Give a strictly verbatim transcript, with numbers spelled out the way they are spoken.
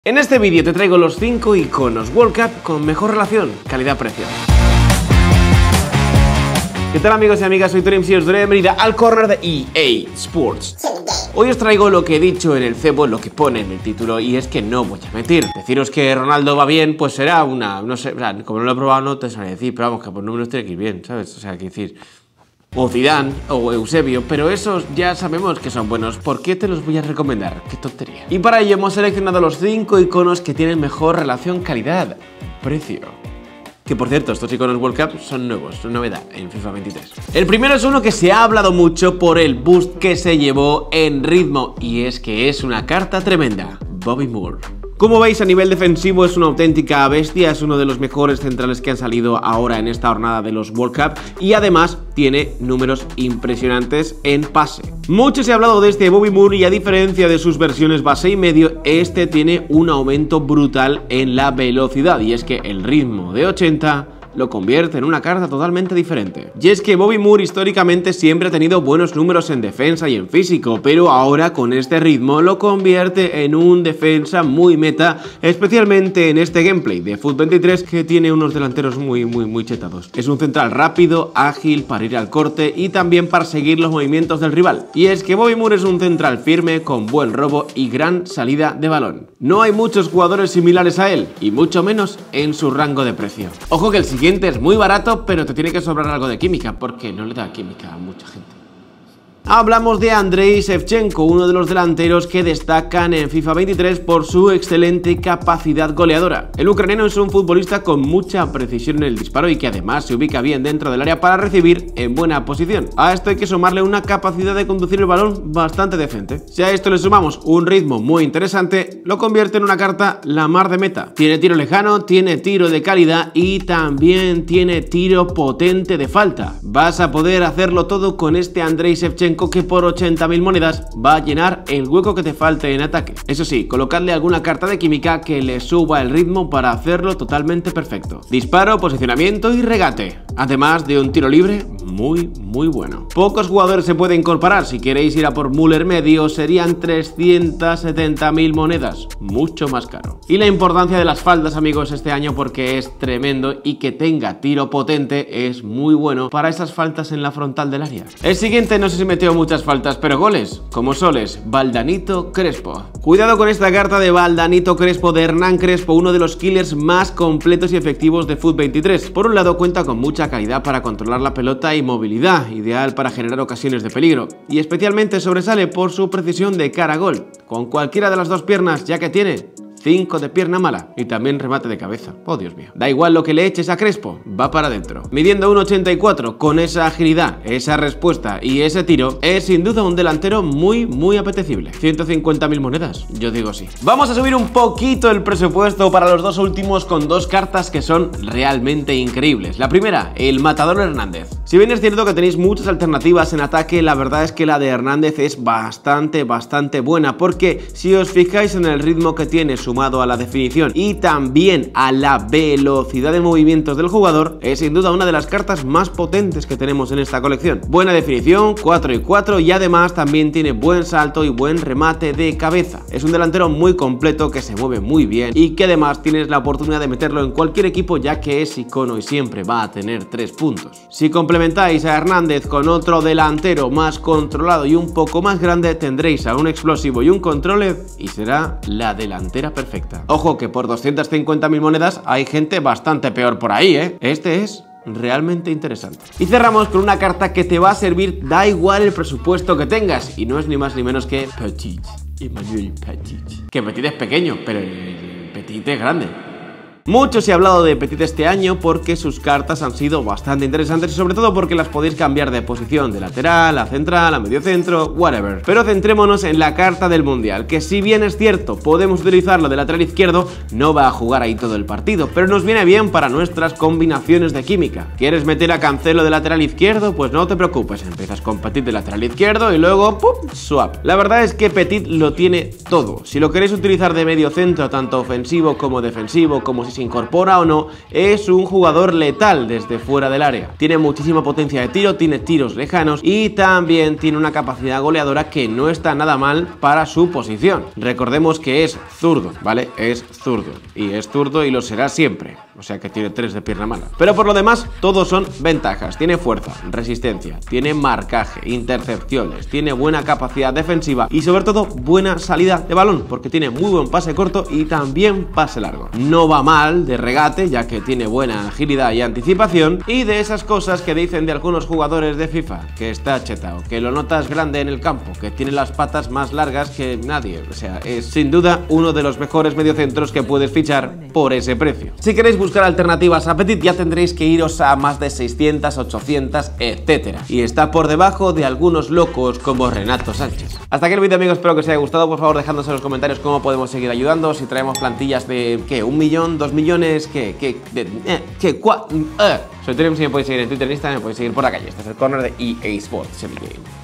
En este vídeo te traigo los cinco iconos World Cup con mejor relación calidad-precio. ¿Qué tal amigos y amigas? Soy Torim y os doy la bienvenida al corner de E A Sports. Hoy os traigo lo que he dicho en el cebo, lo que pone en el título, y es que no voy a mentir. Deciros que Ronaldo va bien, pues será una, no sé, como no lo he probado no te sabré decir, pero vamos, que por números tiene que ir bien, ¿sabes? O sea, que decir... O Zidane, o Eusebio, pero esos ya sabemos que son buenos. ¿Por qué te los voy a recomendar? ¡Qué tontería! Y para ello hemos seleccionado los cinco iconos que tienen mejor relación calidad-precio. Que por cierto, estos iconos World Cup son nuevos, son novedad en FIFA veintitrés. El primero es uno que se ha hablado mucho por el boost que se llevó en ritmo, y es que es una carta tremenda, Bobby Moore. Como veis, a nivel defensivo es una auténtica bestia, es uno de los mejores centrales que han salido ahora en esta jornada de los World Cup y además tiene números impresionantes en pase. Mucho se ha hablado de este Bobby Moore y a diferencia de sus versiones base y medio, este tiene un aumento brutal en la velocidad y es que el ritmo de ochenta lo convierte en una carta totalmente diferente. Y es que Bobby Moore históricamente siempre ha tenido buenos números en defensa y en físico, pero ahora con este ritmo lo convierte en un defensa muy meta, especialmente en este gameplay de FUT veintitrés que tiene unos delanteros muy muy muy chetados. Es un central rápido, ágil para ir al corte y también para seguir los movimientos del rival. Y es que Bobby Moore es un central firme con buen robo y gran salida de balón. No hay muchos jugadores similares a él y mucho menos en su rango de precio. Ojo que el siguiente es muy barato, pero te tiene que sobrar algo de química, porque no le da química a mucha gente. Hablamos de Andrei Shevchenko, uno de los delanteros que destacan en FIFA veintitrés por su excelente capacidad goleadora. El ucraniano es un futbolista con mucha precisión en el disparo y que además se ubica bien dentro del área para recibir en buena posición. A esto hay que sumarle una capacidad de conducir el balón bastante decente. Si a esto le sumamos un ritmo muy interesante, lo convierte en una carta la mar de meta. Tiene tiro lejano, tiene tiro de calidad y también tiene tiro potente de falta. Vas a poder hacerlo todo con este Andrei Shevchenko que por ochenta mil monedas va a llenar el hueco que te falte en ataque. Eso sí, colocadle alguna carta de química que le suba el ritmo para hacerlo totalmente perfecto. Disparo, posicionamiento y regate, además de un tiro libre muy muy bueno. Pocos jugadores se pueden incorporar. Si queréis ir a por Müller medio serían trescientas setenta mil monedas, mucho más caro. Y la importancia de las faltas amigos este año porque es tremendo y que tenga tiro potente es muy bueno para esas faltas en la frontal del área. El siguiente no sé si metió muchas faltas, pero goles, como soles, Valdanito Crespo. Cuidado con esta carta de Valdanito Crespo de Hernán Crespo, uno de los killers más completos y efectivos de FUT veintitrés. Por un lado cuenta con mucha calidad para controlar la pelota y movilidad, ideal para generar ocasiones de peligro, y especialmente sobresale por su precisión de cara a gol, con cualquiera de las dos piernas ya que tiene cinco de pierna mala y también remate de cabeza. Oh Dios mío. Da igual lo que le eches a Crespo, va para adentro. Midiendo uno ochenta y cuatro, con esa agilidad, esa respuesta y ese tiro, es sin duda un delantero muy muy apetecible. ciento cincuenta mil monedas, yo digo sí. Vamos a subir un poquito el presupuesto para los dos últimos con dos cartas que son realmente increíbles. La primera, el Matador Hernández. Si bien es cierto que tenéis muchas alternativas en ataque, la verdad es que la de Hernández es bastante bastante buena, porque si os fijáis en el ritmo que tiene su sumado a la definición y también a la velocidad de movimientos del jugador, es sin duda una de las cartas más potentes que tenemos en esta colección. Buena definición, cuatro y cuatro, y además también tiene buen salto y buen remate de cabeza. Es un delantero muy completo que se mueve muy bien y que además tienes la oportunidad de meterlo en cualquier equipo ya que es icono y siempre va a tener tres puntos. Si complementáis a Hernández con otro delantero más controlado y un poco más grande, tendréis a un explosivo y un controller y será la delantera perfecta. Perfecta. Ojo que por doscientas cincuenta mil monedas hay gente bastante peor por ahí, ¿eh? Este es realmente interesante. Y cerramos con una carta que te va a servir, da igual el presupuesto que tengas, y no es ni más ni menos que Petit, Emmanuel Petit. Que Petit es pequeño, pero el Petit es grande. Mucho se ha hablado de Petit este año porque sus cartas han sido bastante interesantes y sobre todo porque las podéis cambiar de posición, de lateral a central, a medio centro, whatever. Pero centrémonos en la carta del Mundial, que si bien es cierto podemos utilizarlo de lateral izquierdo, no va a jugar ahí todo el partido, pero nos viene bien para nuestras combinaciones de química. ¿Quieres meter a Cancelo de lateral izquierdo? Pues no te preocupes, empiezas con Petit de lateral izquierdo y luego ¡pum! Swap. La verdad es que Petit lo tiene todo. Si lo queréis utilizar de medio centro, tanto ofensivo como defensivo, como si se incorpora o no, es un jugador letal desde fuera del área. Tiene muchísima potencia de tiro, tiene tiros lejanos y también tiene una capacidad goleadora que no está nada mal para su posición. Recordemos que es zurdo, ¿vale? Es zurdo. Y es zurdo y lo será siempre. O sea que tiene tres de pierna mala. Pero por lo demás, todos son ventajas. Tiene fuerza, resistencia, tiene marcaje, intercepciones, tiene buena capacidad defensiva y sobre todo buena salida de balón, porque tiene muy buen pase corto y también pase largo. No va mal de regate, ya que tiene buena agilidad y anticipación, y de esas cosas que dicen de algunos jugadores de FIFA, que está chetao, que lo notas grande en el campo, que tiene las patas más largas que nadie. O sea, es sin duda uno de los mejores mediocentros que puedes fichar por ese precio. Si queréis buscar alternativas a Petit, ya tendréis que iros a más de seiscientas, ochocientas, etcétera. Y está por debajo de algunos locos como Renato Sánchez. Hasta aquí el vídeo, amigos, espero que os haya gustado. Por favor, dejadnos en los comentarios cómo podemos seguir ayudando. Si traemos plantillas de, ¿qué? ¿Un millón? ¿Dos millones? ¿Qué? ¿Qué? De, eh, ¿Qué? ¿Cuá? Eh. Soy Turim, si me podéis seguir en Twitter e Instagram, me podéis seguir por la calle. Este es el corner de E A Sports Game.